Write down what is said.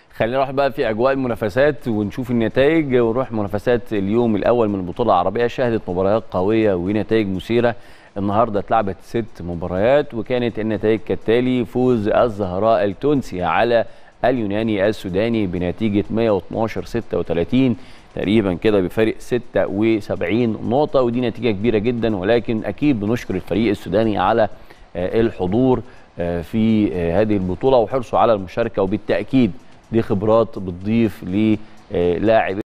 خلينا نروح بقى في اجواء المنافسات ونشوف النتائج، ونروح منافسات اليوم الاول من البطوله العربيه. شهدت مباريات قويه ونتائج مثيره. النهارده اتلعبت 6 مباريات وكانت النتائج كالتالي: فوز الزهراء التونسي على اليوناني السوداني بنتيجه 112-36 تقريبا كده بفارق 76 نقطه، ودي نتيجه كبيره جدا، ولكن اكيد بنشكر الفريق السوداني على الحضور في هذه البطوله وحرصوا على المشاركه، وبالتاكيد دي خبرات بتضيف للاعبين